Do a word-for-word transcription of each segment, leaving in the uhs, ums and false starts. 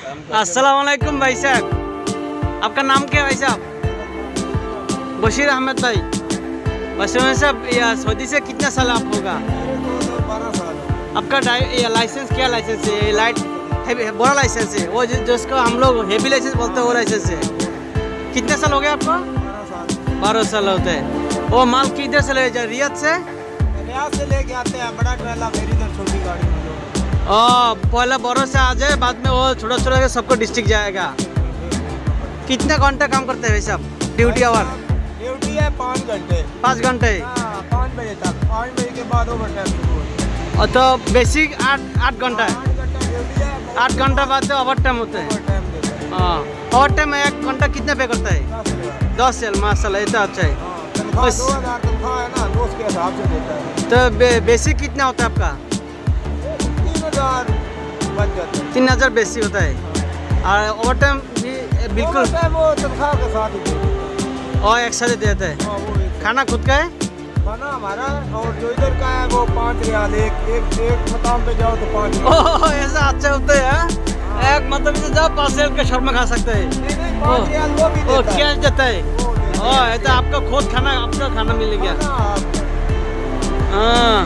अस्सलाम वालेकुम भाई साहब, आपका नाम क्या है भाई साहब? बशीर अहमद भाई। बशीर अहमद साहब, सऊदी से कितना साल आप होगा? बारह साल। आपका लाइसेंस क्या लाइसेंस है? लाइट बड़ा लाइसेंस है वो जिसको हम लोग हेवी लाइसेंस बोलते हैं, वो लाइसेंस है। कितने साल हो गए आपको? बारह साल। बारह साल होते हैं। वो माल किधर से ले जाए? रियाद से? रियाद से लेके आते हैं बड़ा ट्रेला, मेरी इधर छोटी गाड़ी में। पहला बड़ों से आ जाए, बाद में वो छोटा छोटा सबको डिस्ट्रिक्ट जाएगा। कितने घंटे काम करते हैं भाई साहब? Duty hour? ड्यूटी है पाँच घंटे। पाँच घंटे? पाँच बजे तक। पाँच बजे के बाद ओवर टाइम शुरू होता है। और तो बेसिक आठ आठ घंटा है। आठ घंटा बाद तो ओवर टाइम होता है। हाँ, ओवर टाइम में एक घंटा कितने पे करता है? दस साल माशाल्लाह, इतना अच्छा है। दो हजार तनख्वाह है ना, तो उसके हिसाब से देता है। तो बे, बेसिक कितना होता है आपका? तीन हजार बच जाता है। तीन हजार बेसिक होता है। और ओवर टाइम भी बिल्कुल वो तनख्वाह के साथ ही देता है। और एक साथ देता है। खाना खुद का है? खाना हमारा, और जो इधर का है वो पाँच रियाल। एक एक एक मकाम पे जाओ तो पाँच। ओह, ऐसा अच्छा होता है। एक मतलब से जाओ पाँच रियाल का शर्मा खा सकते हैं। पाँच रियाल वो भी देता है। कैश देता है। ओह, तो आपका खुद खाना, आपका खाना मिल गया। हाँ,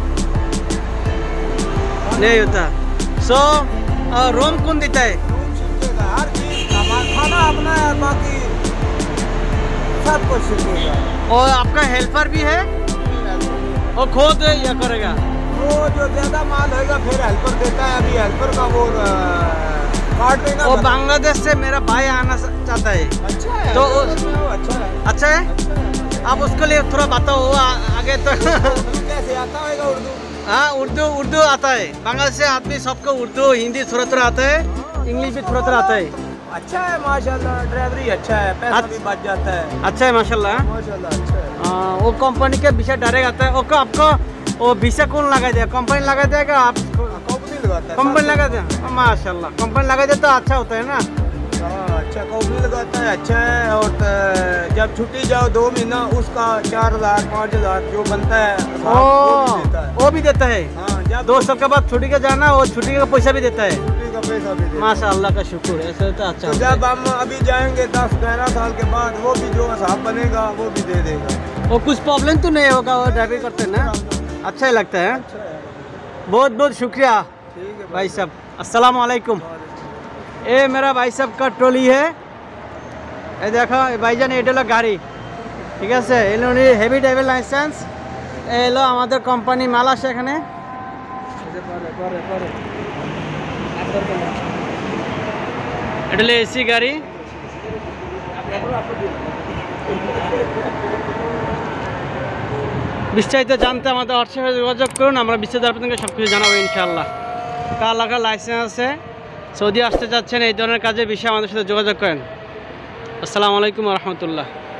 नहीं होता। सो रूम कौन देता है? हर चीज हमारा खाना अपना है, बाकी सब कुछ सीखेगा। और आपका हेल्पर भी है? और खुद या करेगा? वो जो ज्यादा माल होगा फिर हेल्पर देता है। अभी हेल्पर का वो कार्ड देगा। वो बांग्लादेश से मेरा भाई आना चाहता है। अच्छा है तो वो अच्छा है। अच्छा है। आप उसके लिए थोड़ा बताओ, वो आगे तो कैसे आता होगा उर्दू? हाँ, उर्दू उर्दू आता है। बांग्लादेश से आदमी सबको उर्दू हिंदी थोड़ा थोड़ा आता है, इंग्लिश भी थोड़ा थोड़ा आता है। अच्छा है माशाल्लाह, ड्राइवरी अच्छा है, पैसा भी बच जाता है। अच्छा है माशाल्लाह। माशाल्लाह अच्छा है। हाँ, वो कंपनी के विषय डायरेक्ट आता है। ओके, आपको वो विषय कौन लगा दिया? कंपनी लगा देगा? आप कंपनी लगाता है। कंपनी लगा दे? माशाल्लाह, कंपनी लगा दे तो अच्छा होता है ना। अच्छा कंपनी लगाता है, अच्छा है। और जब छुट्टी जाओ दो महीना, उसका चार हजार पाँच हजार जो बनता है ओ, वो भी देता है। हाँ, जब दो साल के बाद छुट्टी का जाना, वो छुट्टी का पैसा भी देता है। छुट्टी का पैसा भी देता है। माशाल्लाह का शुक्र है, ऐसे तो अच्छा। तो जब हम अभी जाएंगे दस ग्यारह साल के बाद, वो भी जो हिसाब बनेगा वो भी दे देगा। वो कुछ प्रॉब्लम तो नहीं होगा? वो ड्राइविंग करते हैं ना, अच्छा ही लगता है। बहुत बहुत शुक्रिया ठीक है भाई साहब। अस्सलाम वालेकुम। ये मेरा भाई साहब का ट्रॉली है। ये देखो भाईजान, ये लो गाड़ी, ठीक है। एलो हेवी ड्राइविंग लाइसेंस। एलो हमारे कोम्पानी माल आसे एखाने। এটা হলো এসি গাড়ি। বিস্তারিত জানতে আমাদের হোয়াটসঅ্যাপে যোগাযোগ করুন, আমরা বিস্তারিত আপনাদেরকে সব কিছু জানাবো ইনশাআল্লাহ। কার লেখা লাইসেন্স আছে, সৌদি আসতে চাচ্ছেন, এই ধরনের কাজের বিষয়ে আমাদের সাথে যোগাযোগ করেন। আসসালামু আলাইকুম ওয়া রাহমাতুল্লাহ।